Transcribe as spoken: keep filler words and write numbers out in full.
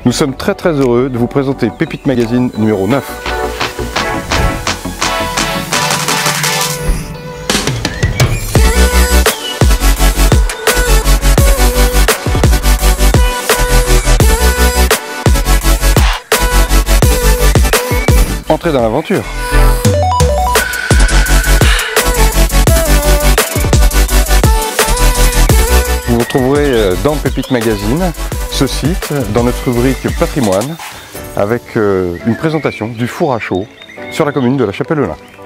Nous sommes très très heureux de vous présenter Pépite Magazine numéro neuf. Entrez dans l'aventure. Vous retrouverez dans Pépite Magazine ce site, dans notre rubrique patrimoine, avec une présentation du four à chaud sur la commune de La Chapelle-Lain.